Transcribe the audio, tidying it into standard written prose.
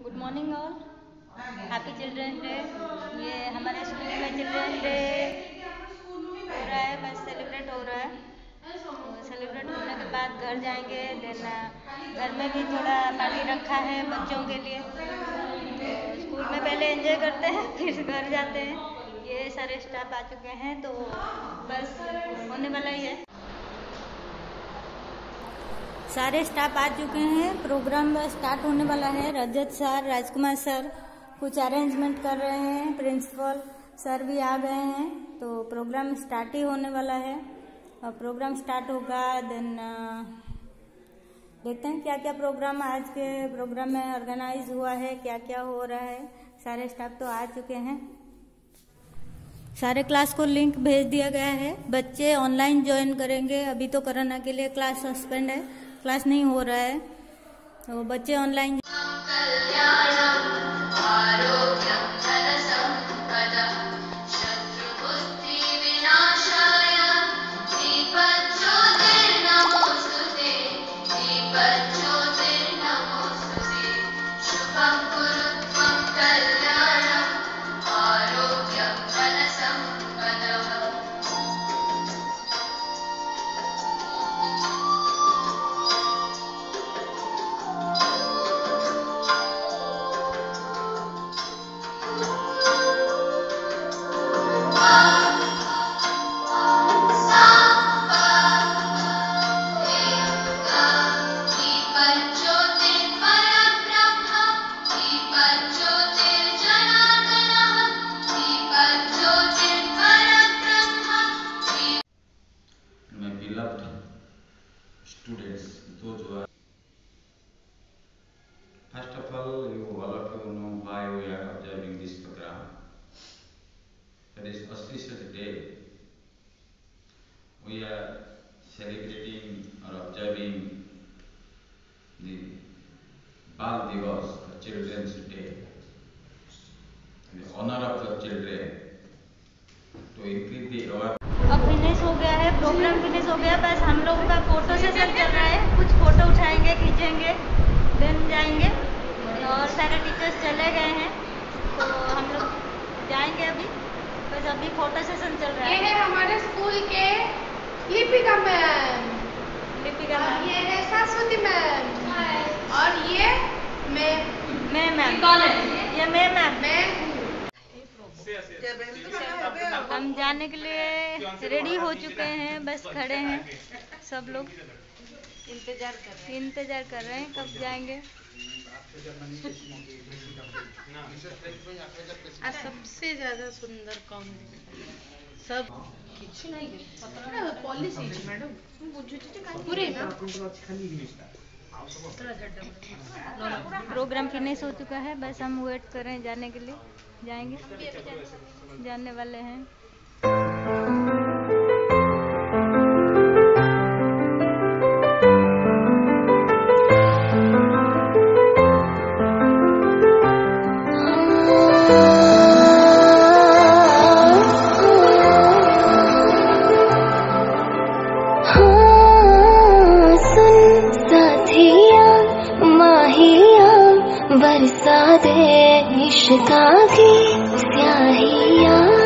Good morning all, happy children day. ये हमारे school में चिल्ड्रन डे हो रहा है, बस सेलिब्रेट हो रहा है। तो सेलिब्रेट होने के बाद घर जाएंगे। देन घर में भी थोड़ा पार्टी रखा है बच्चों के लिए। तो स्कूल में पहले एंजॉय करते हैं, फिर घर जाते हैं। ये सारे स्टाफ आ चुके हैं, तो बस होने वाला ही है। सारे स्टाफ आ चुके हैं, प्रोग्राम स्टार्ट होने वाला है। रजत सर, राजकुमार सर कुछ अरेंजमेंट कर रहे हैं, प्रिंसिपल सर भी आ गए हैं। तो प्रोग्राम स्टार्ट ही होने वाला है। और प्रोग्राम स्टार्ट होगा, देन देखते हैं क्या क्या प्रोग्राम आज के प्रोग्राम में ऑर्गेनाइज हुआ है, क्या क्या हो रहा है। सारे स्टाफ तो आ चुके हैं। सारे क्लास को लिंक भेज दिया गया है। बच्चे ऑनलाइन ज्वाइन करेंगे। अभी तो कोरोना के लिए क्लास सस्पेंड है, क्लास नहीं हो रहा है, तो बच्चे online. Students, those who are, first of all of you know why we are observing this program. That is auspicious day. We are celebrating or observing the Bal Divas, or Children's Day, in the honor of the children, to increase the awareness. अब finish हो गया है, programme finish हो गया। बस हम लोगों का फोटो सेशन चल रहा है। कुछ फोटो उठाएंगे, खींचेंगे, देन जाएंगे। और सारे टीचर्स चले गए हैं, तो हम लोग जाएंगे अभी। बस अभी फोटो सेशन चल रहा है। ये है हमारे स्कूल के लिपिका मैम, ये है सरस्वती मैम, और ये मैं मैम। कौन है? ये मैं मैम। मैं हम जाने के लिए रेडी हो चुके हैं, बस खड़े हैं सब लोग, इंतजार कर रहे हैं कब जाएंगे। सबसे ज्यादा सुंदर कौन सब पॉलिसी मैडम पूरे ना प्रोग्राम फिनिश हो चुका है, बस हम वेट कर रहे हैं जाने के लिए। जाएंगे, जाने वाले हैं। बरसा दे इश्क़ की स्याहियाँ।